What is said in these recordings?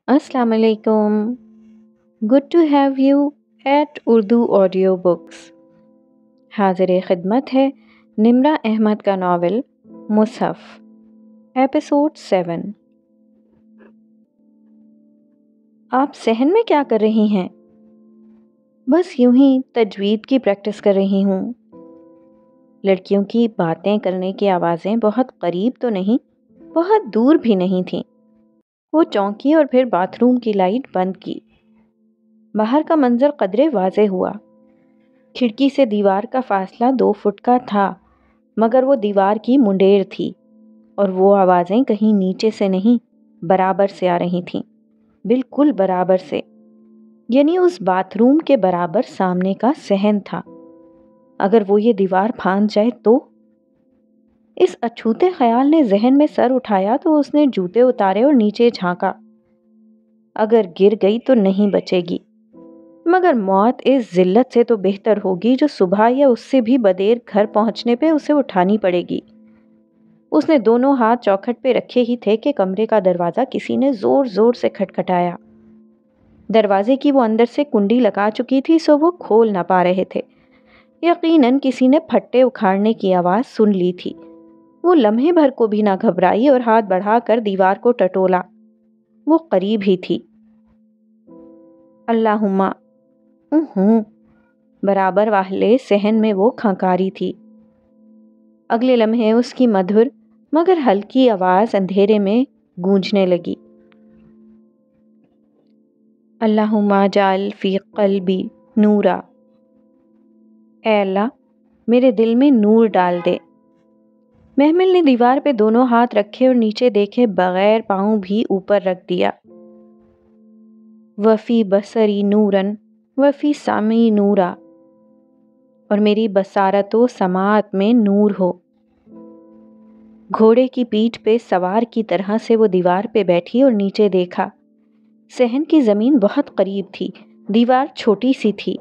Assalamu alaikum. Good to have you at Urdu Audio Books. हाजिर खिदमत है निम्रा अहमद का नावल मुसहफ एपिसोड 7। आप सहन में क्या कर रही हैं? बस यूं ही तजवीद की प्रैक्टिस कर रही हूँ। लड़कियों की बातें करने की आवाज़ें बहुत करीब तो नहीं, बहुत दूर भी नहीं थीं। वो चौंकी और फिर बाथरूम की लाइट बंद की। बाहर का मंजर कदरे वाज़े हुआ। खिड़की से दीवार का फासला 2 फुट का था, मगर वो दीवार की मुंडेर थी और वो आवाज़ें कहीं नीचे से नहीं, बराबर से आ रही थीं, बिल्कुल बराबर से, यानी उस बाथरूम के बराबर सामने का सहन था। अगर वो ये दीवार फांद जाए तो? इस अछूते ख्याल ने जहन में सर उठाया तो उसने जूते उतारे और नीचे झांका। अगर गिर गई तो नहीं बचेगी, मगर मौत इस जिल्लत से तो बेहतर होगी जो सुबह या उससे भी बदेर घर पहुंचने पे उसे उठानी पड़ेगी। उसने दोनों हाथ चौखट पे रखे ही थे कि कमरे का दरवाज़ा किसी ने ज़ोर ज़ोर से खटखटाया। दरवाजे की वो अंदर से कुंडी लगा चुकी थी, सो वो खोल ना पा रहे थे। यकीनन किसी ने फट्टे उखाड़ने की आवाज़ सुन ली थी। वो लम्हे भर को भी ना घबराई और हाथ बढ़ाकर दीवार को टटोला। वो करीब ही थी। अल्लाहुम्मा बराबर वाले सहन में वो खंकारी थी। अगले लम्हे उसकी मधुर मगर हल्की आवाज़ अंधेरे में गूंजने लगी। अल्लाहुम्मा जाल फी क़ल्बी नूरा, ऐ अल्लाह मेरे दिल में नूर डाल दे। महमिल ने दीवार पे दोनों हाथ रखे और नीचे देखे बगैर पाँव भी ऊपर रख दिया। वफ़ी बसरी नूरन वफ़ी सामी नूरा, और मेरी बसारत व समात में नूर हो। घोड़े की पीठ पे सवार की तरह से वो दीवार पे बैठी और नीचे देखा। सहन की ज़मीन बहुत करीब थी, दीवार छोटी सी थी।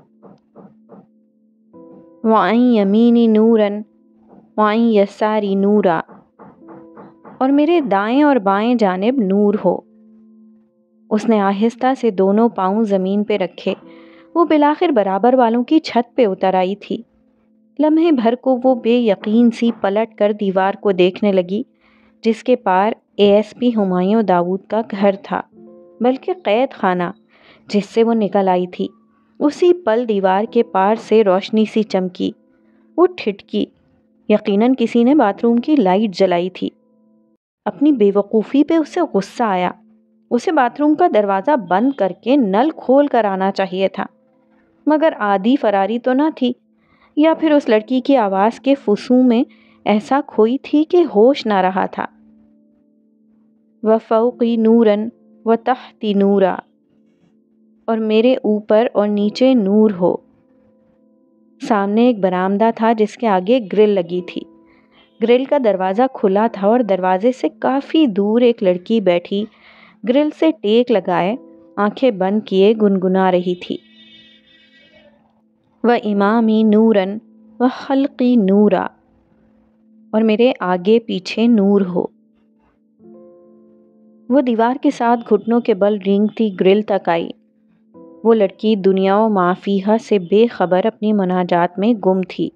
वाई यमीनी नूरन वाई यसारी नूरा, और मेरे दाएं और बाएं जानिब नूर हो। उसने आहिस्ता से दोनों पाँव ज़मीन पे रखे। वो बिलाखिर बराबर वालों की छत पे उतर आई थी। लम्हे भर को वो बेयकीन सी पलट कर दीवार को देखने लगी, जिसके पार एएसपी हुमायूं दाऊद का घर था, बल्कि कैद खाना जिससे वो निकल आई थी। उसी पल दीवार के पार से रोशनी सी चमकी। वो ठिठकी। यकीनन किसी ने बाथरूम की लाइट जलाई थी। अपनी बेवकूफ़ी पे उसे गुस्सा आया। उसे बाथरूम का दरवाज़ा बंद करके नल खोल कर आना चाहिए था, मगर आधी फरारी तो ना थी, या फिर उस लड़की की आवाज़ के फुसू में ऐसा खोई थी कि होश ना रहा था। व फ़ौक़ी नूरन व तहती नूरा, और मेरे ऊपर और नीचे नूर हो। सामने एक बरामदा था जिसके आगे ग्रिल लगी थी। ग्रिल का दरवाज़ा खुला था और दरवाजे से काफ़ी दूर एक लड़की बैठी ग्रिल से टेक लगाए आंखें बंद किए गुनगुना रही थी। व इमामी नूरन व खल्क़ी नूरा, और मेरे आगे पीछे नूर हो। वो दीवार के साथ घुटनों के बल रेंगती ग्रिल तक आई। वो लड़की दुनिया व माफ़ीहा से बेखबर अपनी मुनाजात में गुम थी।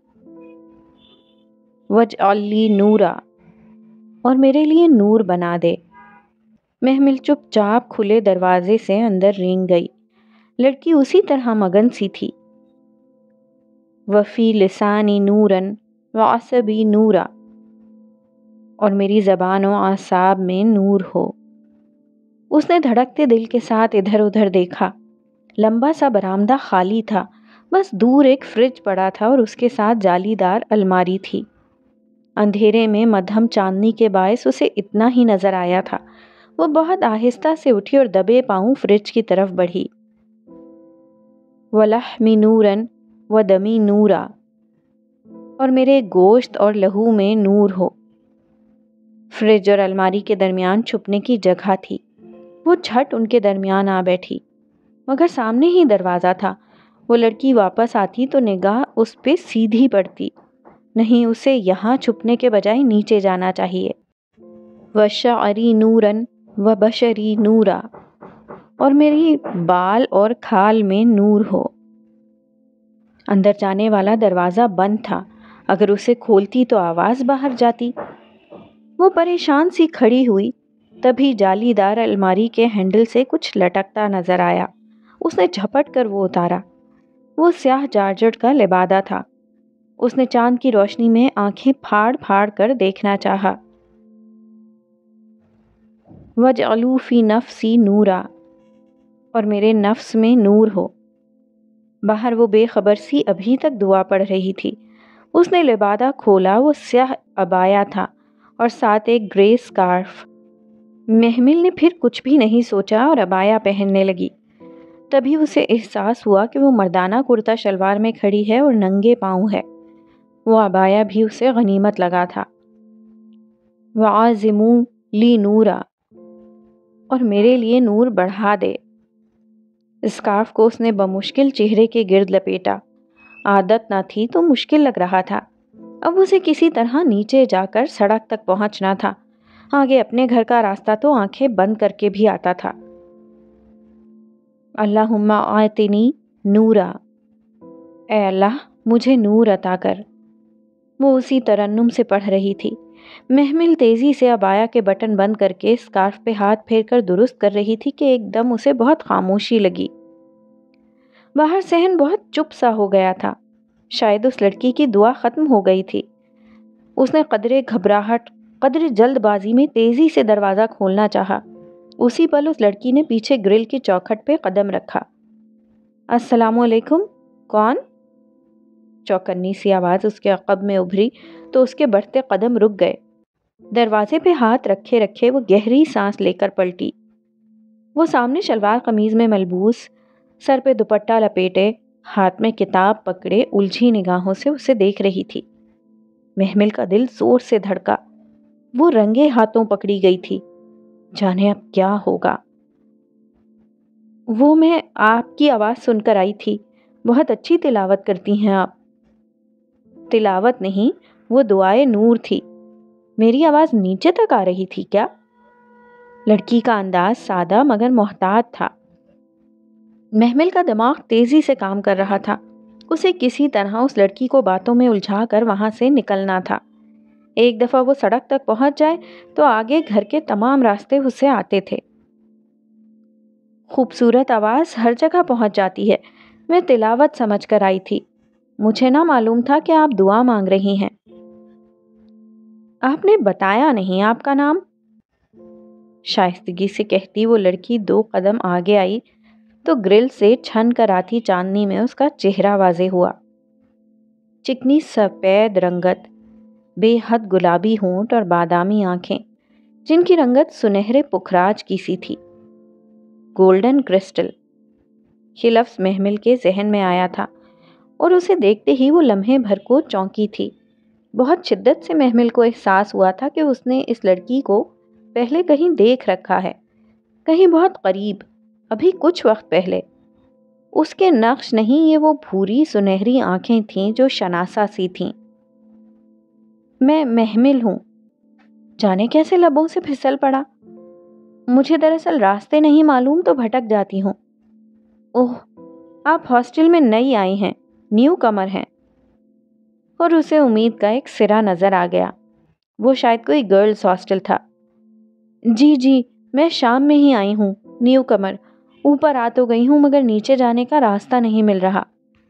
वजअली नूरा, और मेरे लिए नूर बना दे। महमिल चुपचाप खुले दरवाजे से अंदर रेंग गई। लड़की उसी तरह मगन सी थी। वफ़ी लिसानी नूरन व असबी नूरा, और मेरी ज़बान व आसाब में नूर हो। उसने धड़कते दिल के साथ इधर उधर देखा। लंबा सा बरामदा खाली था, बस दूर एक फ्रिज पड़ा था और उसके साथ जालीदार अलमारी थी। अंधेरे में मध्यम चांदनी के बायस उसे इतना ही नजर आया था। वो बहुत आहिस्ता से उठी और दबे पांव फ्रिज की तरफ बढ़ी। वलहमी नूरन व दमी नूरा, और मेरे गोश्त और लहू में नूर हो। फ्रिज और अलमारी के दरमियान छुपने की जगह थी। वो झट उनके दरमियान आ बैठी, मगर सामने ही दरवाज़ा था। वो लड़की वापस आती तो निगाह उस पे सीधी पड़ती। नहीं, उसे यहाँ छुपने के बजाय नीचे जाना चाहिए। व शअरी नूरन व बशरी नूरा, اور میری بال اور کھال میں نور ہو۔ اندر جانے والا دروازہ بند تھا، اگر اسے کھولتی تو آواز باہر جاتی۔ وہ پریشان سی کھڑی ہوئی، تبھی جالی دار الماری کے ہینڈل سے کچھ لٹکتا نظر آیا۔ اس نے جھپٹ کر وہ اتارا۔ وہ سیاہ جارجٹ کا لبادہ تھا۔ اس نے چاند کی روشنی میں آنکھیں پھاڑ پھاڑ کر دیکھنا چاہا۔ وَاجْعَلُوا فِي نَفْسِي نُورًا، اور میرے نفس میں نور ہو۔ باہر وہ بے خبر سی ابھی تک دعا پڑھ رہی تھی۔ اس نے لبادہ کھولا، وہ سیاہ عبایا تھا اور ساتھ ایک گرے سکارف۔ محمل نے پھر کچھ بھی نہیں سوچا اور عبایا پہننے لگی۔ تبھی اسے احساس ہوا کہ وہ مردانہ کرتا شلوار میں کھڑی ہے اور ننگے پاؤں ہے۔ وہ عبایا بھی اسے غنیمت لگا تھا۔ وَعَازِمُوا لِي نُورًا، اور میرے لیے نور بڑھا دے۔ اسکارف کو اس نے بمشکل چہرے کے گرد لپیٹا۔ عادت نہ تھی تو مشکل لگ رہا تھا۔ اب اسے کسی طرح نیچے جا کر سڑک تک پہنچنا تھا۔ آگے اپنے گھر کا راستہ تو آنکھیں بند کر کے بھی آتا تھا۔ اللہم اعطنی نورا، اے اللہ مجھے نور عطا کر۔ وہ اسی ترنم سے پڑھ رہی تھی۔ محمل تیزی سے عبایا کے بٹن بند کر کے اسکارف پہ ہاتھ پھیر کر درست کر رہی تھی کہ ایک دم اسے بہت خاموشی لگی۔ باہر صحن بہت چپ سا ہو گیا تھا۔ شاید اس لڑکی کی دعا ختم ہو گئی تھی۔ اس نے قدرے گھبراہٹ، قدرے جلد بازی میں تیزی سے دروازہ کھولنا چاہا۔ اسی پل اس لڑکی نے پیچھے گرل کی چوکھٹ پہ قدم رکھا۔ السلام علیکم، کون؟ چوکنی سی آواز اس کے عقب میں ابھری تو اس کے بڑھتے قدم رک گئے۔ دروازے پہ ہاتھ رکھے رکھے وہ گہری سانس لے کر پلٹی۔ وہ سامنے شلوار قمیض میں ملبوس، سر پہ دوپٹہ لپیٹے، ہاتھ میں کتاب پکڑے الجھی نگاہوں سے اسے دیکھ رہی تھی۔ محمل کا دل زور سے دھڑکا۔ وہ رنگے ہاتھوں پکڑی گئی تھی۔ جانے اب کیا ہوگا۔ وہ میں آپ کی آواز سن کر آئی تھی، بہت اچھی تلاوت کرتی ہیں آپ۔ تلاوت نہیں، وہ دعائے نور تھی۔ میری آواز نیچے تک آ رہی تھی کیا؟ لڑکی کا انداز سادہ مگر محتاط تھا۔ محمل کا دماغ تیزی سے کام کر رہا تھا۔ اسے کسی طرح اس لڑکی کو باتوں میں الجھا کر وہاں سے نکلنا تھا۔ ایک دفعہ وہ سڑک تک پہنچ جائے تو آگے گھر کے تمام راستے اسے آتے تھے۔ خوبصورت آواز ہر جگہ پہنچ جاتی ہے۔ میں تلاوت سمجھ کر آئی تھی، مجھے نہ معلوم تھا کہ آپ دعا مانگ رہی ہیں۔ آپ نے بتایا نہیں آپ کا نام؟ شائستگی سے کہتی وہ لڑکی 2 قدم آگے آئی تو گرل سے چھن کر آتی چاندنی میں اس کا چہرہ واضح ہوا۔ چکنی سفید رنگت، بے حد گلابی ہونٹ اور بادامی آنکھیں جن کی رنگت سنہرے پکھراج کی سی تھی۔ گولڈن کرسٹل، یہ لفظ محمل کے ذہن میں آیا تھا اور اسے دیکھتے ہی وہ لمحے بھر کو چونکی تھی۔ بہت شدت سے محمل کو احساس ہوا تھا کہ اس نے اس لڑکی کو پہلے کہیں دیکھ رکھا ہے، کہیں بہت قریب، ابھی کچھ وقت پہلے۔ اس کے نقش نہیں، یہ وہ بھوری سنہری آنکھیں تھیں جو شناسا سی تھیں۔ میں محمل ہوں، جانے کیسے لبوں سے پھسل پڑا۔ مجھے دراصل راستے نہیں معلوم تو بھٹک جاتی ہوں۔ اوہ، آپ ہاسٹل میں نئی آئی ہیں، نیو کمر ہیں۔ اور اسے امید کا ایک سرا نظر آ گیا۔ وہ شاید کوئی گرلز ہاسٹل تھا۔ جی، میں شام میں ہی آئی ہوں، نیو کمر۔ اوپر آ تو گئی ہوں مگر نیچے جانے کا راستہ نہیں مل رہا۔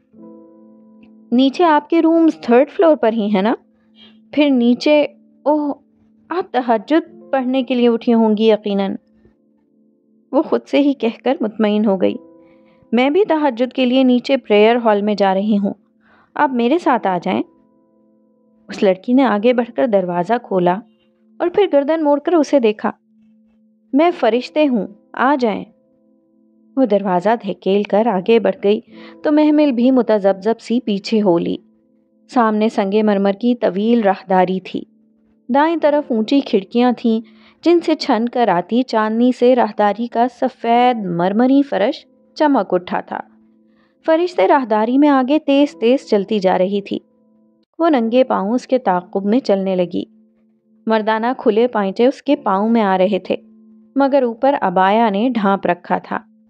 نیچے آپ کے رومز 3rd فلور پر ہی ہیں نا؟ پھر نیچے، اوہ، آپ تہجد پڑھنے کے لیے اٹھی ہوں گی یقیناً۔ وہ خود سے ہی کہہ کر مطمئن ہو گئی۔ میں بھی تہجد کے لیے نیچے پریئر ہال میں جا رہی ہوں، آپ میرے ساتھ آ جائیں۔ اس لڑکی نے آگے بڑھ کر دروازہ کھولا اور پھر گردن موڑ کر اسے دیکھا۔ میں فرشتے ہوں، آ جائیں۔ وہ دروازہ دھکیل کر آگے بڑھ گئی تو محمل بھی متذبذب سی پیچھے ہو لی۔ سامنے سنگے مرمر کی طویل راہداری تھی۔ دائیں طرف اونچی کھڑکیاں تھیں جن سے چھن کر آتی چاندنی سے راہداری کا سفید مرمری فرش چمک اٹھا تھا۔ فرشتے راہداری میں آگے تیز تیز چلتی جا رہی تھی۔ وہ ننگے پاؤں اس کے تعاقب میں چلنے لگی۔ مردانہ کھلے پائنچے اس کے پاؤں میں آ رہے تھے مگر اوپر عبایا نے ڈھانپ رکھا تھا۔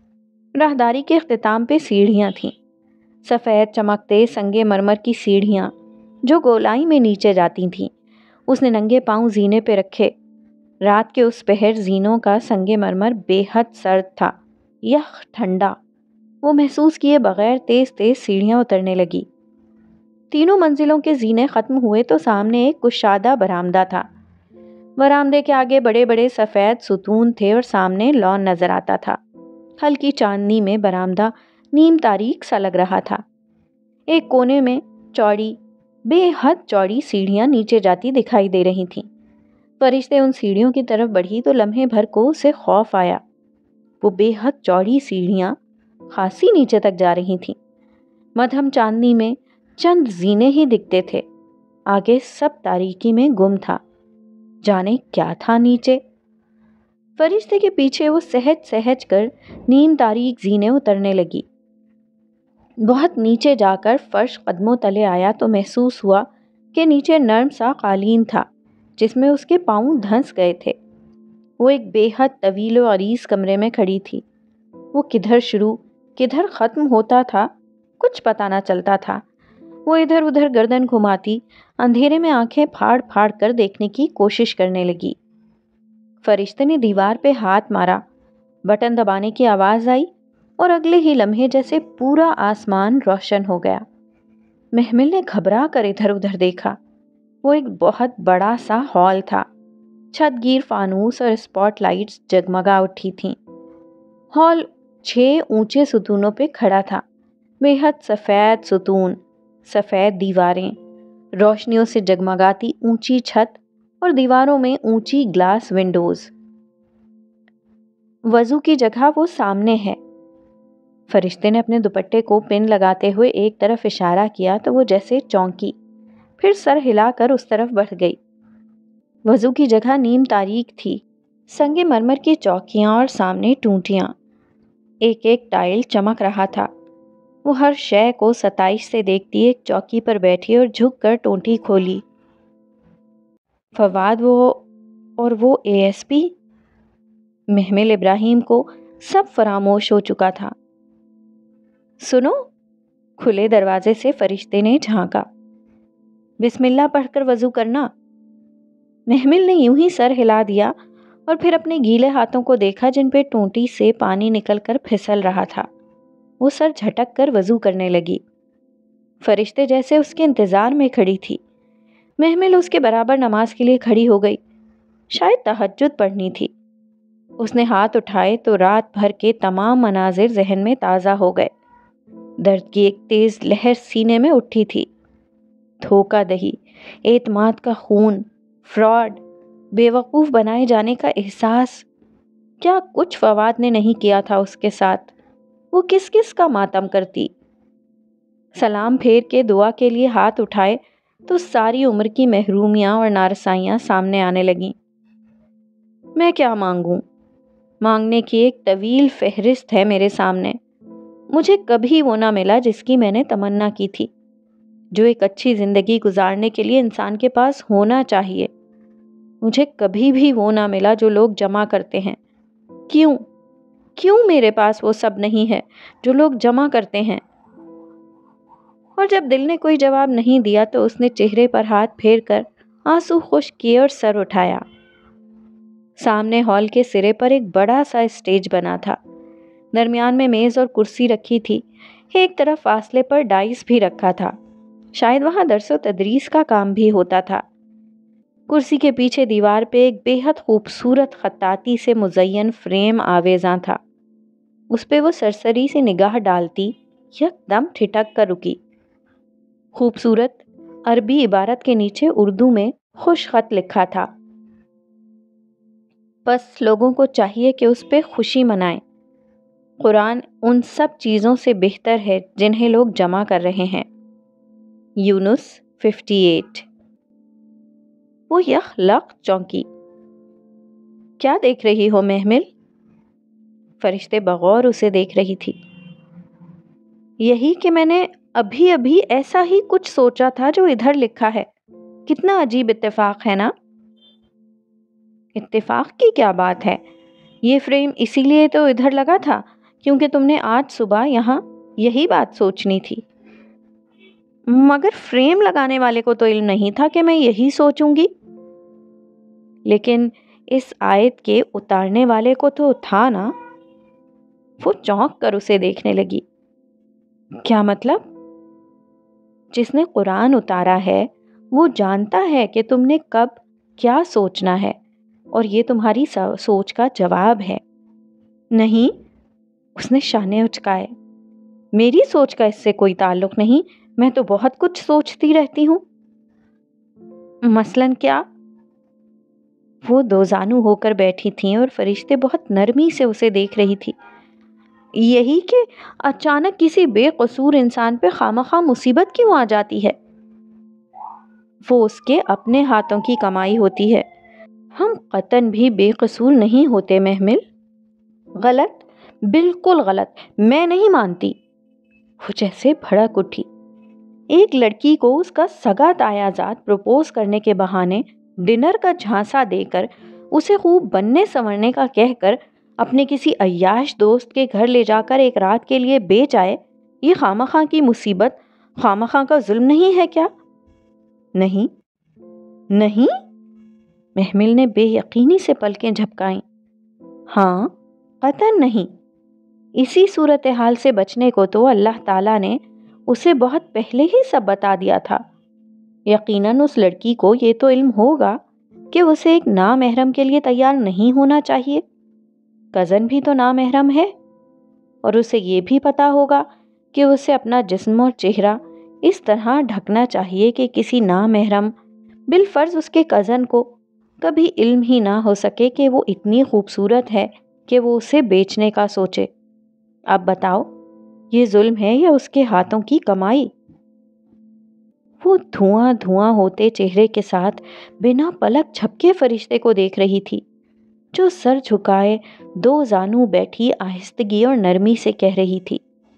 راہداری کے اختتام پہ سیڑھیاں تھیں، سفید چمکتے سنگ مرمر کی سیڑھیاں جو گولائی میں نیچے جاتی تھیں۔ اس نے ننگے پاؤں زینے پہ رکھے۔ رات کے اس پہر زینوں کا سنگ مرمر بے حد سرد تھا، یخ ٹھنڈا۔ وہ محسوس کیے بغیر تیز تیز سیڑھیاں اترنے لگی۔ تینوں منزلوں کے زینے ختم ہوئے تو سامنے ایک کشادہ برآمدہ تھا۔ برآمدے کے آگے بڑے بڑے سفید ستون تھے اور سامنے لان نظر آتا تھا۔ ہلکی چاندنی میں برآمدہ نیم تاریک سا لگ رہا تھا۔ ایک کونے میں چوڑی، بے حد چوڑی سیڑھیاں نیچے جاتی دکھائی دے رہی تھیں۔ فرشتے ان سیڑھیوں کی طرف بڑھی تو لمحے بھر کو اسے خوف آیا۔ وہ بے حد چوڑی سیڑھیاں خاصی نیچے تک جا رہی تھیں۔ مدھم چاندنی میں چند زینے ہی دکھتے تھے، آگے سب تاریکی میں گم تھا۔ جانے کیا تھا نیچے؟ فرشتے کے پیچھے وہ سہج سہج کر نیم تاریک زینے اترنے لگی۔ بہت نیچے جا کر فرش قدموں تلے آیا تو محسوس ہوا کہ نیچے نرم سا قالین تھا جس میں اس کے پاؤں دھنس گئے تھے۔ وہ ایک بے حد طویل و عریض کمرے میں کھڑی تھی۔ وہ کدھر شروع کدھر ختم ہوتا تھا کچھ پتہ نہ چلتا تھا۔ وہ ادھر ادھر گردن گھماتی اندھیرے میں آنکھیں پھاڑ پھاڑ کر دیکھنے کی کوشش کرنے لگی۔ فرشتے نے دیوار پہ ہاتھ مارا، بٹن دبانے کی آواز آئی اور اگلے ہی لمحے جیسے پورا آسمان روشن ہو گیا۔ محمل نے گھبرا کر ادھر ادھر دیکھا۔ وہ ایک بہت بڑا سا ہال تھا۔ چھت گیر فانوس اور اسپاٹ لائٹس جگمگا اٹھی تھیں۔ ہال 6 اونچے ستونوں پہ کھڑا تھا، بے حد سفید ستون، سفید دیواریں، روشنیوں سے جگمگاتی اونچی چھت اور دیواروں میں اونچی گلاس ونڈوز۔ وضو کی جگہ وہ سامنے ہے۔ فرشتے نے اپنے دوپٹے کو پن لگاتے ہوئے ایک طرف اشارہ کیا تو وہ جیسے چونکی، پھر سر ہلا کر اس طرف بڑھ گئی۔ وضو کی جگہ نیم تاریک تھی، سنگ مرمر کی چوکیاں اور سامنے ٹونٹیاں، ایک ایک ٹائل چمک رہا تھا۔ وہ ہر شے کو ستائش سے دیکھتی ایک چوکی پر بیٹھی اور جھک کر ٹونٹی کھولی۔ فواد وہ اے ایس پی؟ محمل ابراہیم کو سب فراموش ہو چکا تھا۔ سنو، کھلے دروازے سے فرشتے نے جھانکا۔ بسم اللہ پڑھ کر وضو کرنا۔ محمل نے یوں ہی سر ہلا دیا اور پھر اپنے گیلے ہاتھوں کو دیکھا جن پہ ٹونٹی سے پانی نکل کر پھسل رہا تھا۔ وہ سر جھٹک کر وضو کرنے لگی۔ فرشتے جیسے اس کے انتظار میں کھڑی تھی۔ محمل اس کے برابر نماز کے لیے کھڑی ہو گئی، شاید تہجد پڑھنی تھی۔ اس نے ہاتھ اٹھائے تو رات بھر کے تمام مناظر ذہن میں تازہ ہو گئے۔ درد کی ایک تیز لہر سینے میں اٹھی تھی۔ دھوکہ دہی، اعتماد کا خون، فراڈ، بے وقوف بنائے جانے کا احساس، کیا کچھ فواد نے نہیں کیا تھا اس کے ساتھ؟ وہ کس کس کا ماتم کرتی؟ سلام پھیر کے دعا کے لیے ہاتھ اٹھائے تو ساری عمر کی محرومیاں اور نارسائیاں سامنے آنے لگیں۔ میں کیا مانگوں؟ مانگنے کی ایک طویل فہرست ہے میرے سامنے۔ مجھے کبھی وہ نہ ملا جس کی میں نے تمنا کی تھی، جو ایک اچھی زندگی گزارنے کے لیے انسان کے پاس ہونا چاہیے۔ مجھے کبھی بھی وہ نہ ملا جو لوگ جمع کرتے ہیں۔ کیوں میرے پاس وہ سب نہیں ہے جو لوگ جمع کرتے ہیں؟ اور جب دل نے کوئی جواب نہیں دیا تو اس نے چہرے پر ہاتھ پھیر کر آنسو خشک کیے اور سر اٹھایا۔ سامنے ہال کے سرے پر ایک بڑا سا اسٹیج بنا تھا۔ درمیان میں میز اور کرسی رکھی تھی، ایک طرف فاصلے پر ڈائس بھی رکھا تھا، شاید وہاں درس و تدریس کا کام بھی ہوتا تھا۔ کرسی کے پیچھے دیوار پہ ایک بے حد خوبصورت خطاطی سے مزین فریم آویزاں تھا۔ اس پہ وہ سرسری سے نگاہ ڈالتی یک دم ٹھٹک کر رکی۔ خوبصورت عربی عبارت کے نیچے اردو میں خوش خط لکھا تھا۔ بس لوگوں کو چاہیے کہ اس پہ خوشی منائیں۔ قرآن ان سب چیزوں سے بہتر ہے جنہیں لوگ جمع کر رہے ہیں۔ یونس 58۔ وہ یک لق چونکی۔ کیا دیکھ رہی ہو محمل؟ فرشتے بغور اسے دیکھ رہی تھی۔ یہی کہ میں نے ابھی ایسا ہی کچھ سوچا تھا جو ادھر لکھا ہے۔ کتنا عجیب اتفاق ہے نا؟ اتفاق کی کیا بات ہے؟ یہ فریم اسی لیے تو ادھر لگا تھا کیونکہ تم نے آج صبح یہاں یہی بات سوچنی تھی۔ مگر فریم لگانے والے کو تو علم نہیں تھا کہ میں یہی سوچوں گی۔ لیکن اس آیت کے اتارنے والے کو تو تھا نا۔ وہ چونک کر اسے دیکھنے لگی۔ کیا مطلب؟ جس نے قرآن اتارا ہے وہ جانتا ہے کہ تم نے کب کیا سوچنا ہے، اور یہ تمہاری سوچ کا جواب ہے۔ نہیں، اس نے شانے اچکائے، میری سوچ کا اس سے کوئی تعلق نہیں، میں تو بہت کچھ سوچتی رہتی ہوں۔ مثلاً کیا؟ وہ دو زانو ہو کر بیٹھی تھیں اور فرشتے بہت نرمی سے اسے دیکھ رہی تھی۔ یہی کہ اچانک کسی بے قصور انسان پہ خواہ مصیبت کیوں آ جاتی ہے؟ وہ اس کے اپنے ہاتھوں کی کمائی ہوتی ہے۔ ہم قطعاً بھی بے قصور نہیں ہوتے محمل۔ غلط، بالکل غلط، میں نہیں مانتی۔ وہ جیسے بھڑک اٹھی۔ ایک لڑکی کو اس کا سگا تایا زاد پروپوز کرنے کے بہانے ڈنر کا جھانسا دے کر، اسے خوب بننے سنورنے کا کہہ کر اپنے کسی عیاش دوست کے گھر لے جا کر ایک رات کے لیے بیچ آئے، یہ خامخواہ کی مصیبت، خامخواہ کا ظلم نہیں ہے کیا؟ نہیں، نہیں، محمل نے بے یقینی سے پلکیں جھپکائیں۔ ہاں، قطعاً نہیں۔ اسی صورتحال سے بچنے کو تو اللہ تعالیٰ نے اسے بہت پہلے ہی سب بتا دیا تھا۔ یقیناً اس لڑکی کو یہ تو علم ہوگا کہ اسے ایک نامحرم کے لیے تیار نہیں ہونا چاہیے۔ کزن بھی تو نامحرم ہے، اور اسے یہ بھی پتا ہوگا کہ اسے اپنا جسم اور چہرہ اس طرح ڈھکنا چاہیے کہ کسی نامحرم، بالفرض اس کے کزن کو، کبھی علم ہی نہ ہو سکے کہ وہ اتنی خوبصورت ہے کہ وہ اسے بیچنے کا سوچے۔ اب بتاؤ، یہ ظلم ہے یا اس کے ہاتھوں کی کمائی؟ وہ دھواں دھواں ہوتے چہرے کے ساتھ بنا پلک جھپکے فرشتے کو دیکھ رہی تھی، جو سر جھکائے دو زانو بیٹھی آہستگی اور نرمی سے کہہ رہی تھی،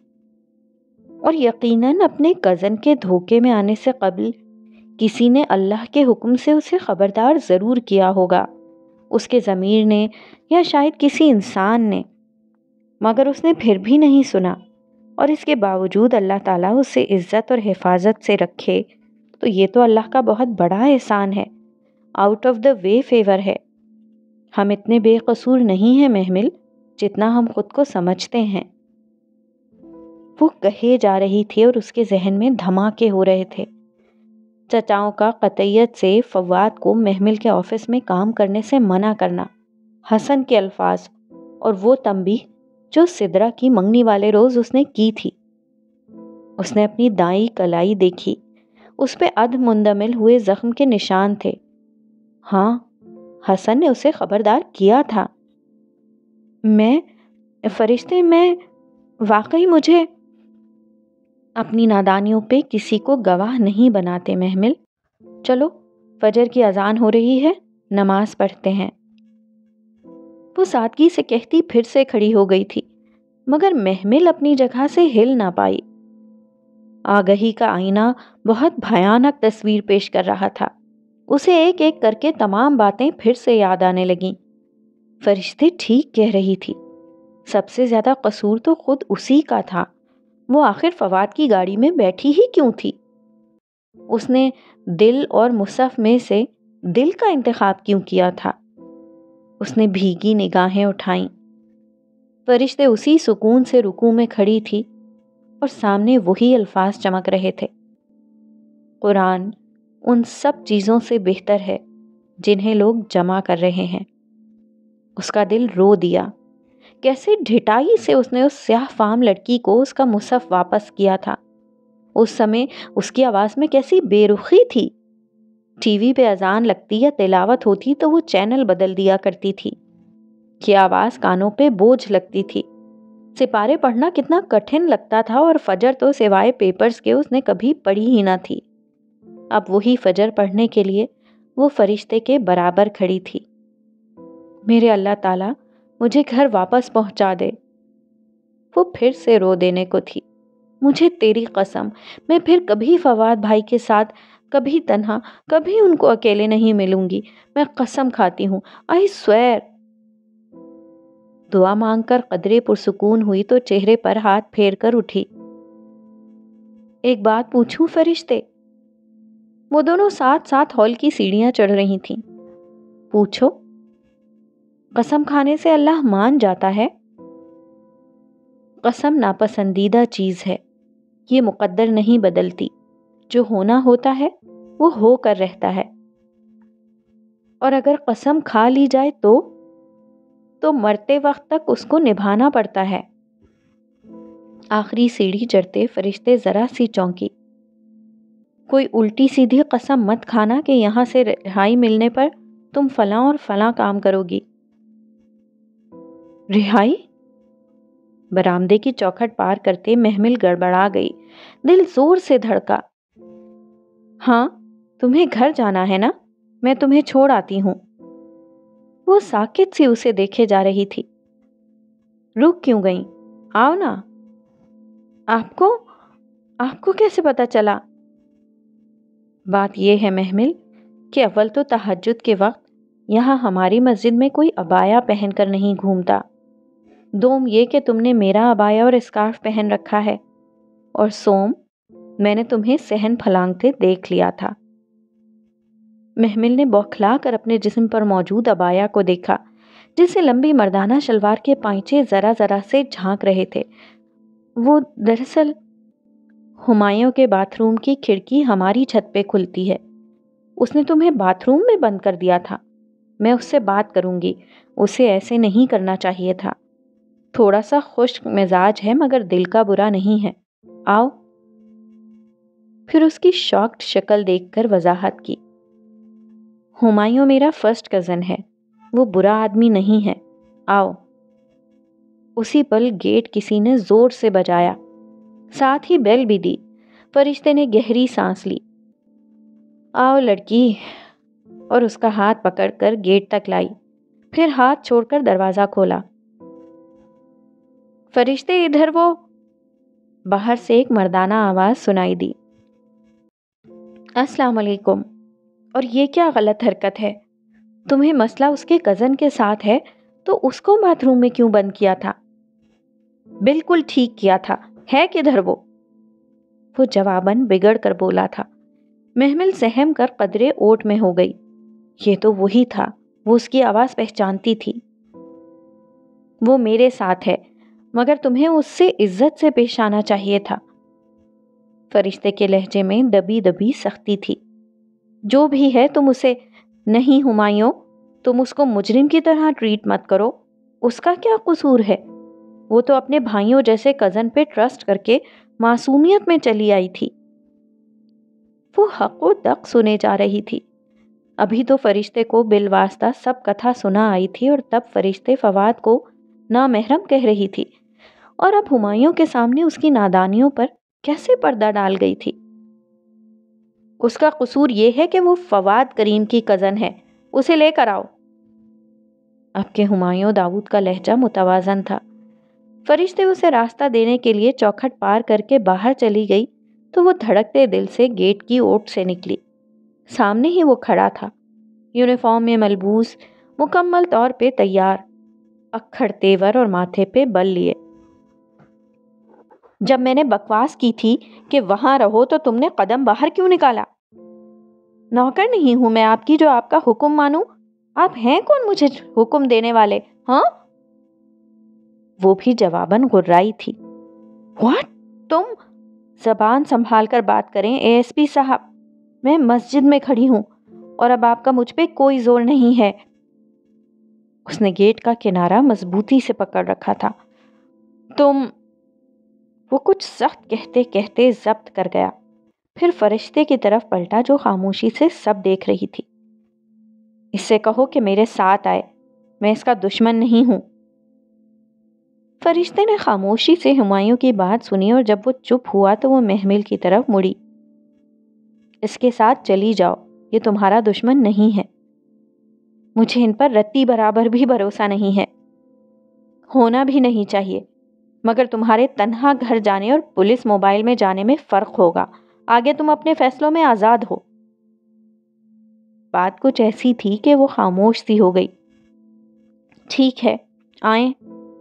اور یقیناً اپنے کزن کے دھوکے میں آنے سے قبل کسی نے اللہ کے حکم سے اسے خبردار ضرور کیا ہوگا، اس کے ضمیر نے یا شاید کسی انسان نے، مگر اس نے پھر بھی نہیں سنا، اور اس کے باوجود اللہ تعالیٰ اسے عزت اور حفاظت سے رکھے تو یہ تو اللہ کا بہت بڑا احسان ہے، out of the way favour ہے۔ ہم اتنے بے قصور نہیں ہیں محمل جتنا ہم خود کو سمجھتے ہیں۔ وہ کہے جا رہی تھی اور اس کے ذہن میں دھماکے ہو رہے تھے۔ چچاؤں کا قطعیت سے فواد کو محمل کے آفس میں کام کرنے سے منع کرنا، حسن کے الفاظ، اور وہ تنبیہ جو سدرا کی منگنی والے روز اس نے کی تھی۔ اس نے اپنی دائیں کلائی دیکھی، اس پہ ادھ مندمل ہوئے زخم کے نشان تھے۔ ہاں، حسن نے اسے خبردار کیا تھا۔ میں واقعی مجھے اپنی نادانیوں پہ کسی کو گواہ نہیں بناتے محمل۔ چلو، فجر کی اذان ہو رہی ہے، نماز پڑھتے ہیں۔ وہ سادگی سے کہتی پھر سے کھڑی ہو گئی تھی، مگر محمل اپنی جگہ سے ہل نہ پائی۔ آگہی کا آئینہ بہت بھیانک تصویر پیش کر رہا تھا۔ اسے ایک ایک کر کے تمام باتیں پھر سے یاد آنے لگیں۔ فرشتے ٹھیک کہہ رہی تھی، سب سے زیادہ قصور تو خود اسی کا تھا۔ وہ آخر فواد کی گاڑی میں بیٹھی ہی کیوں تھی؟ اس نے دل اور مصحف میں سے دل کا انتخاب کیوں کیا تھا؟ اس نے بھیگی نگاہیں اٹھائیں۔ فرشتے اسی سکون سے رکوع میں کھڑی تھی اور سامنے وہی الفاظ چمک رہے تھے۔ قرآن ان سب چیزوں سے بہتر ہے جنہیں لوگ جمع کر رہے ہیں۔ اس کا دل رو دیا۔ کیسے ڈھٹائی سے اس نے اس سیاہ فام لڑکی کو اس کا مصحف واپس کیا تھا۔ اس سمے اس کی آواز میں کیسی بے رخی تھی۔ ٹی وی پہ اذان لگتی یا تلاوت ہوتی تو وہ چینل بدل دیا کرتی تھی۔ یہ آواز کانوں پہ بوجھ لگتی تھی۔ سپارے پڑھنا کتنا کٹھن لگتا تھا، اور فجر تو سوائے پیپرز کے اس نے کبھی پڑھی ہی نہ تھی۔ اب وہی فجر پڑھنے کے لیے وہ فرشتے کے برابر کھڑی تھی۔ میرے اللہ تعالیٰ مجھے گھر واپس پہنچا دے۔ وہ پھر سے رو دینے کو تھی۔ مجھے تیری قسم، میں پھر کبھی فواد بھائی کے ساتھ، کبھی تنہا، کبھی ان کو اکیلے نہیں ملوں گی۔ میں قسم کھاتی ہوں، آئی سویر۔ دعا مانگ کر قدرے پرسکون ہوئی تو چہرے پر ہاتھ پھیر کر اٹھی۔ ایک بات پوچھوں فرشتے؟ وہ دونوں ساتھ ساتھ ہال کی سیڑھیاں چڑھ رہی تھیں۔ پوچھو۔ قسم کھانے سے اللہ مان جاتا ہے؟ قسم ناپسندیدہ چیز ہے، یہ مقدر نہیں بدلتی، جو ہونا ہوتا ہے وہ ہو کر رہتا ہے، اور اگر قسم کھا لی جائے تو مرتے وقت تک اس کو نبھانا پڑتا ہے۔ آخری سیڑھی چڑھتے فرشتے ذرا سی چونکی۔ کوئی الٹی سیدھی قسم مت کھانا کہ یہاں سے رہائی ملنے پر تم فلاں اور فلاں کام کرو گی۔ رہائی؟ برآمدے کی چوکھٹ پار کرتے محمل گڑبڑا گئی، دل زور سے دھڑکا۔ ہاں، تمہیں گھر جانا ہے نا؟ میں تمہیں چھوڑ آتی ہوں۔ وہ ساکت سی اسے دیکھے جا رہی تھی۔ رک کیوں گئیں؟ آؤ نا۔ آپ کو کیسے پتا چلا؟ بات یہ ہے محمل کہ اول تو تہجد کے وقت یہاں ہماری مسجد میں کوئی عبایا پہن کر نہیں گھومتا، دوم یہ کہ تم نے میرا عبایا اور اسکارف پہن رکھا ہے، اور سوم میں نے تمہیں صحن پھلانگتے دیکھ لیا تھا۔ محمل نے بوکھلا کر اپنے جسم پر موجود عبایا کو دیکھا، جسے لمبی مردانہ شلوار کے پائچے ذرا ذرا سے جھانک رہے تھے۔ وہ دراصل ہمایوں کے باتھ روم کی کھڑکی ہماری چھت پہ کھلتی ہے، اس نے تمہیں باتھ روم میں بند کر دیا تھا۔ میں اس سے بات کروں گی، اسے ایسے نہیں کرنا چاہیے تھا۔ تھوڑا سا خشک مزاج ہے مگر دل کا برا نہیں ہے۔ آؤ۔ پھر اس کی شاکڈ شکل دیکھ کر وضاحت کی۔ ہمایوں میرا فرسٹ کزن ہے، وہ برا آدمی نہیں ہے، آؤ۔ اسی پل گیٹ کسی نے زور سے بجایا، ساتھ ہی بیل بھی دی۔ فرشتے نے گہری سانس لی۔ آؤ لڑکی، اور اس کا ہاتھ پکڑ کر گیٹ تک لائی، پھر ہاتھ چھوڑ کر دروازہ کھولا۔ فرشتے ادھر، وہ باہر سے ایک مردانہ آواز سنائی دی۔ السلام علیکم۔ اور یہ کیا غلط حرکت ہے؟ تمہیں مسئلہ اس کے کزن کے ساتھ ہے تو اس کو باتھ روم میں کیوں بند کیا تھا؟ بالکل ٹھیک کیا تھا، ہے کدھر وہ جواباً بگڑ کر بولا تھا۔ محمل سہم کر قدرے اوٹ میں ہو گئی۔ یہ تو وہی تھا، وہ اس کی آواز پہچانتی تھی۔ وہ میرے ساتھ ہے، مگر تمہیں اس سے عزت سے پیش آنا چاہیے تھا۔ فرشتے کے لہجے میں دبی دبی سختی تھی۔ جو بھی ہے تم اسے نہیں ہمایوں، تم اس کو مجرم کی طرح ٹریٹ مت کرو، اس کا کیا قصور ہے؟ وہ تو اپنے بھائیوں جیسے کزن پہ ٹرسٹ کر کے معصومیت میں چلی آئی تھی۔ وہ حق و دق سنے جا رہی تھی۔ ابھی تو فرشتے کو بالواسطہ سب کتھا سنا آئی تھی، اور تب فرشتے فواد کو نامحرم کہہ رہی تھی، اور اب ہمایوں کے سامنے اس کی نادانیوں پر کیسے پردہ ڈال گئی تھی۔ اس کا قصور یہ ہے کہ وہ فواد کریم کی کزن ہے، اسے لے کر آؤ۔ اب کے ہمایوں داؤد کا لہجہ متوازن تھا۔ فرشتے اسے راستہ دینے کے لیے چوکھٹ پار کر کے باہر چلی گئی تو وہ دھڑکتے دل سے گیٹ کی اوٹ سے نکلی۔ سامنے ہی وہ کھڑا تھا، یونیفارم میں ملبوس، مکمل طور پہ تیار، اکھڑ تیور اور ماتھے پہ بل لیے۔ جب میں نے بکواس کی تھی کہ وہاں رہو تو تم نے قدم باہر کیوں نکالا؟ نوکر نہیں ہوں میں آپ کی جو آپ کا حکم مانوں، آپ ہیں کون مجھے حکم دینے والے؟ ہاں؟ وہ بھی جواباً غرائی تھی۔ واٹ؟ تم زبان سنبھال کر بات کریں اے ایس پی صاحب، میں مسجد میں کھڑی ہوں اور اب آپ کا مجھ پہ کوئی زور نہیں ہے۔ اس نے گیٹ کا کنارہ مضبوطی سے پکڑ رکھا تھا۔ وہ کچھ سخت کہتے کہتے ضبط کر گیا، پھر فرشتے کی طرف پلٹا جو خاموشی سے سب دیکھ رہی تھی۔ اس سے کہو کہ میرے ساتھ آئے، میں اس کا دشمن نہیں ہوں۔ فرشتے نے خاموشی سے ہمایوں کی بات سنی، اور جب وہ چپ ہوا تو وہ محمل کی طرف مڑی۔ اس کے ساتھ چلی جاؤ، یہ تمہارا دشمن نہیں ہے۔ مجھے ان پر رتی برابر بھی بھروسہ نہیں ہے، ہونا بھی نہیں چاہیے، مگر تمہارے تنہا گھر جانے اور پولیس موبائل میں جانے میں فرق ہوگا۔ آگے تم اپنے فیصلوں میں آزاد ہو۔ بات کچھ ایسی تھی کہ وہ خاموش سی ہو گئی۔ ٹھیک ہے، آئیں۔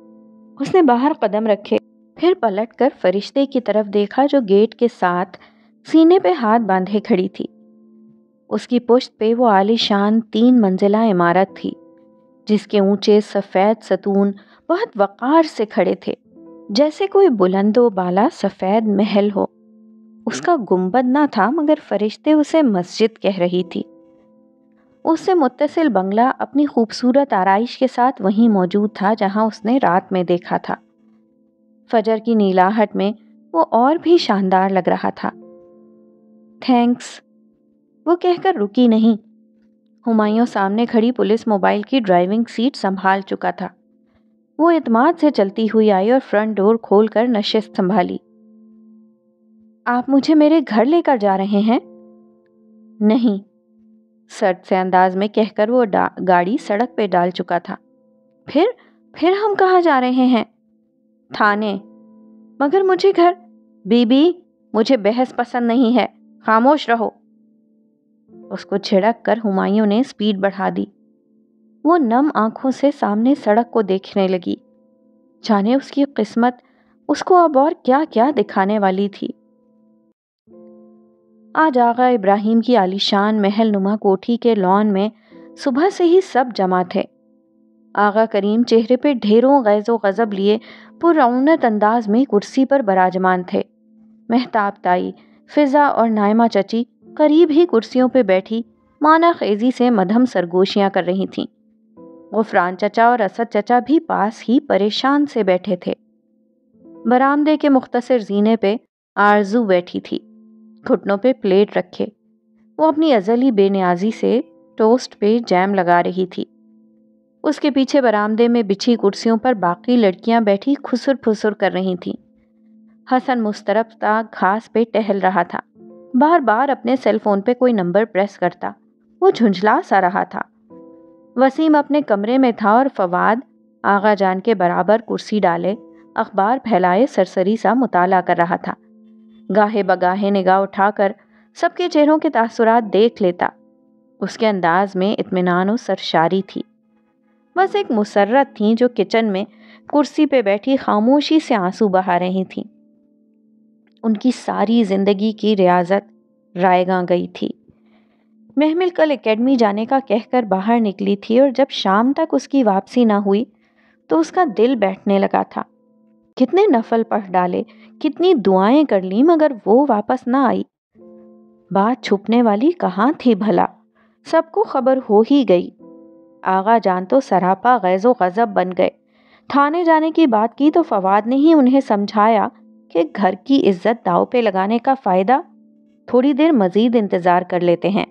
اس نے باہر قدم رکھے، پھر پلٹ کر فرشتے کی طرف دیکھا جو گیٹ کے ساتھ سینے پہ ہاتھ باندھے کھڑی تھی۔ اس کی پشت پہ وہ عالی شان 3 منزلہ عمارت تھی جس کے اونچے سفید ستون بہت وقار سے کھڑے تھے، جیسے کوئی بلند و بالا سفید محل ہو۔ اس کا گنبد نہ تھا مگر فرشتے اسے مسجد کہہ رہی تھی۔ اس سے متصل بنگلہ اپنی خوبصورت آرائش کے ساتھ وہیں موجود تھا جہاں اس نے رات میں دیکھا تھا۔ فجر کی نیلاہٹ میں وہ اور بھی شاندار لگ رہا تھا۔ تھینکس، وہ کہہ کر رکی نہیں۔ ہمایوں سامنے کھڑی پولیس موبائل کی ڈرائیونگ سیٹ سنبھال چکا تھا۔ وہ اعتماد سے چلتی ہوئی آئی اور فرنٹ ڈور کھول کر نشست سنبھالی۔ آپ مجھے میرے گھر لے کر جا رہے ہیں؟ نہیں، سرد سے انداز میں کہہ کر وہ گاڑی سڑک پہ ڈال چکا تھا۔ پھر ہم کہاں جا رہے ہیں؟ تھانے۔ مگر مجھے گھر… بی بی، مجھے بحث پسند نہیں ہے، خاموش رہو۔ اس کو جھڑک کر ہمایوں نے سپیڈ بڑھا دی۔ وہ نم آنکھوں سے سامنے سڑک کو دیکھنے لگی، جانے اس کی قسمت اس کو اب اور کیا کیا دکھانے والی تھی۔ آج آغا ابراہیم کی عالیشان محل نما کوٹھی کے لان میں صبح سے ہی سب جمع تھے۔ آغا کریم چہرے پہ ڈھیروں غیظ و غضب لیے پررعونت انداز میں کرسی پر براجمان تھے۔ مہتاب تائی، فضا اور نائمہ چچی قریب ہی کرسیوں پہ بیٹھی مانا خیزی سے مدھم سرگوشیاں کر رہی تھیں۔ غفران چچا اور اسد چچا بھی پاس ہی پریشان سے بیٹھے تھے۔ برآمدے کے مختصر زینے پہ آرزو بیٹھی تھی، گھٹنوں پہ پلیٹ رکھے۔ وہ اپنی ازلی بے نیازی سے ٹوسٹ پہ جیم لگا رہی تھی۔ اس کے پیچھے برآمدے میں بچھی کرسیوں پر باقی لڑکیاں بیٹھی خسر پھسر کر رہی تھیں۔ حسن مسترب گھاس پہ ٹہل رہا تھا، بار بار اپنے سیل فون پہ کوئی نمبر پریس کرتا۔ وہ جھنجھلا سا رہا تھا۔ وسیم اپنے کمرے میں تھا اور فواد آغا جان کے برابر کرسی ڈالے اخبار پھیلائے سرسری سا مطالعہ کر رہا تھا۔ گاہے بگاہے نگاہ اٹھا کر سب کے چہروں کے تاثرات دیکھ لیتا۔ اس کے انداز میں اطمینان و سرشاری تھی۔ بس ایک مسرت تھیں جو کچن میں کرسی پہ بیٹھی خاموشی سے آنسو بہا رہی تھیں۔ ان کی ساری زندگی کی ریاضت رائیگاں گئی تھی۔ محمل کل اکیڈمی جانے کا کہہ کر باہر نکلی تھی اور جب شام تک اس کی واپسی نہ ہوئی تو اس کا دل بیٹھنے لگا تھا۔ کتنے نفل پڑھ ڈالے، کتنی دعائیں کر لی مگر وہ واپس نہ آئی۔ بات چھپنے والی کہاں تھی بھلا؟ سب کو خبر ہو ہی گئی۔ آغا جان تو سراپا غیظ و غضب بن گئے۔ تھانے جانے کی بات کی تو فواد نے ہی انہیں سمجھایا کہ گھر کی عزت داؤ پہ لگانے کا فائدہ، تھوڑی دیر مزید انتظار کر لیتے ہیں۔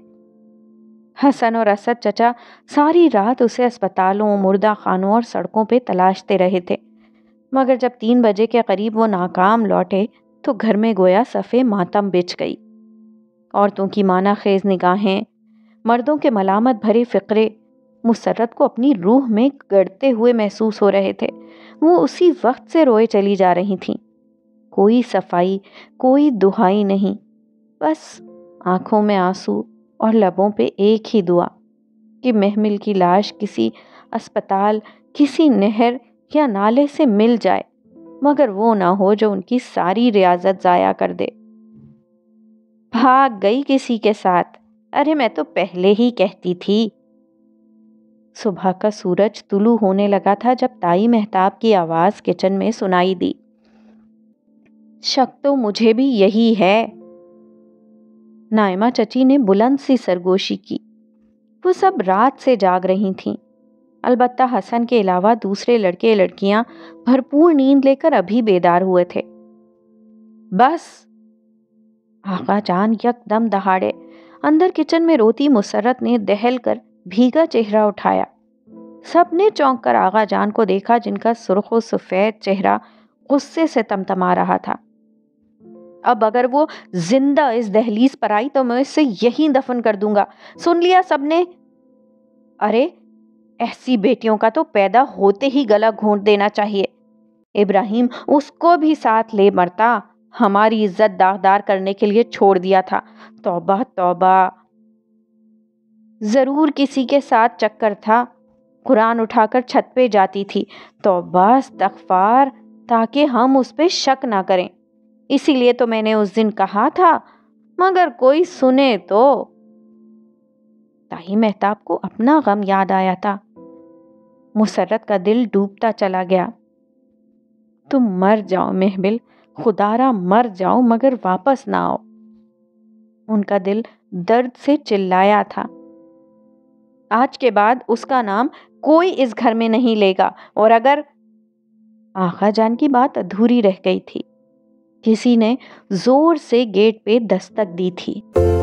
حسن اور اسد چچا ساری رات اسے اسپتالوں، مردہ خانوں اور سڑکوں پہ تلاشتے رہے تھے، مگر جب 3 بجے کے قریب وہ ناکام لوٹے تو گھر میں گویا صفے ماتم بچھ گئی۔ عورتوں کی مانا خیز نگاہیں، مردوں کے ملامت بھرے فقرے مسرت کو اپنی روح میں گڑتے ہوئے محسوس ہو رہے تھے۔ وہ اسی وقت سے روئے چلی جا رہی تھیں۔ کوئی صفائی، کوئی دہائی نہیں، بس آنکھوں میں آنسو اور لبوں پہ ایک ہی دعا کہ محمل کی لاش کسی اسپتال، کسی نہر یا نالے سے مل جائے، مگر وہ نہ ہو جو ان کی ساری ریاضت ضائع کر دے۔ بھاگ گئی کسی کے ساتھ، ارے میں تو پہلے ہی کہتی تھی۔ صبح کا سورج طلوع ہونے لگا تھا جب تائی مہتاب کی آواز کچن میں سنائی دی۔ شک تو مجھے بھی یہی ہے۔ نائمہ چچی نے بلند سی سرگوشی کی۔ وہ سب رات سے جاگ رہی تھیں، البتہ حسن کے علاوہ دوسرے لڑکے لڑکیاں بھرپور نیند لے کر ابھی بیدار ہوئے تھے۔ بس، آقا جان یک دم دہاڑے۔ اندر کچن میں روتی مسرت نے دہل کر بھیگا چہرہ اٹھایا۔ سب نے چونک کر آغا جان کو دیکھا جن کا سرخ و سفید چہرہ غصے سے تمتما رہا تھا۔ اب اگر وہ زندہ اس دہلیز پر آئی تو میں اسے یہیں دفن کر دوں گا، سن لیا سب نے؟ ارے ایسی بیٹیوں کا تو پیدا ہوتے ہی گلا گھونٹ دینا چاہیے۔ ابراہیم اس کو بھی ساتھ لے مرتا، ہماری عزت داغدار کرنے کے لیے چھوڑ دیا تھا۔ توبہ توبہ، ضرور کسی کے ساتھ چکر تھا، قرآن اٹھا کر چھت پہ جاتی تھی، توبہ استغفار، تاکہ ہم اس پہ شک نہ کریں۔ اسی لیے تو میں نے اس دن کہا تھا، مگر کوئی سنے تو۔ طاہی مہتاب کو اپنا غم یاد آیا تھا۔ مسرت کا دل ڈوبتا چلا گیا۔ تم مر جاؤ محبل، خدارا مر جاؤ مگر واپس نہ آؤ۔ ان کا دل درد سے چلایا تھا۔ آج کے بعد اس کا نام کوئی اس گھر میں نہیں لے گا، اور اگر آقا جان کی بات ادھوری رہ گئی تھی۔ کسی نے زور سے گیٹ پہ دستک دی تھی۔